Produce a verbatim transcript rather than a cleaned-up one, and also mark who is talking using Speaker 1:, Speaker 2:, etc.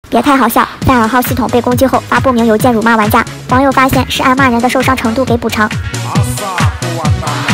Speaker 1: 别太好笑！赛尔号系统被攻击后发不明邮件辱骂玩家，网友发现是按骂人的受伤程度给补偿。
Speaker 2: 阿萨布瓦达